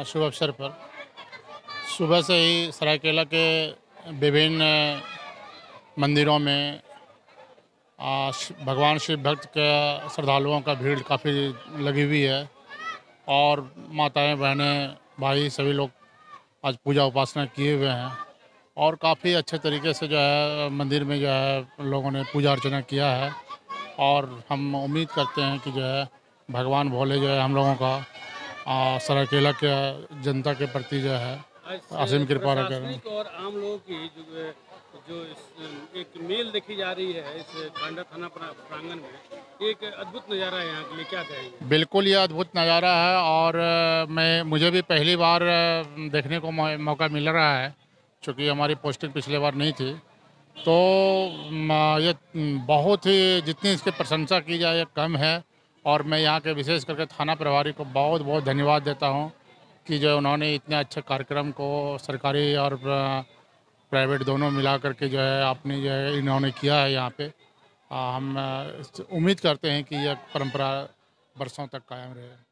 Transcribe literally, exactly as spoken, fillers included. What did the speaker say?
शुभ अवसर पर सुबह से ही सरायकेला के विभिन्न मंदिरों में आ, शि- भगवान शिव भक्त के श्रद्धालुओं का भीड़ काफ़ी लगी हुई है और माताएं बहनें भाई सभी लोग आज पूजा उपासना किए हुए हैं और काफ़ी अच्छे तरीके से जो है मंदिर में जो है लोगों ने पूजा अर्चना किया है। और हम उम्मीद करते हैं कि जो है भगवान भोले जो है हम लोगों का आ, सरायकेला के जनता के प्रति जो है आज असीम कृपा करें। प्रशासनिक और आम लोगों की जो जो इस एक मेल देखी जा रही है इस कांडा थाना प्रा- प्रांगण में, एक अद्भुत नज़ारा है यहाँ के लिए, क्या कहेंगे? बिल्कुल ये अद्भुत नज़ारा है और अ, मैं मुझे भी पहली बार अ, देखने को मौ- मौका मिल रहा है क्योंकि हमारी पोस्टिंग पिछले बार नहीं थी। तो म, ये म, बहुत ही जितनी इसकी प्रशंसा की जाए ये कम है और मैं यहाँ के विशेष करके थाना प्रभारी को बहुत बहुत धन्यवाद देता हूँ कि जो उन्होंने इतने अच्छे कार्यक्रम को सरकारी और अ, प्राइवेट दोनों मिला करके जो है आपने जो है इन्होंने किया है यहाँ पे। आ, हम अ, उम्मीद करते हैं कि यह परंपरा बरसों तक कायम रहे।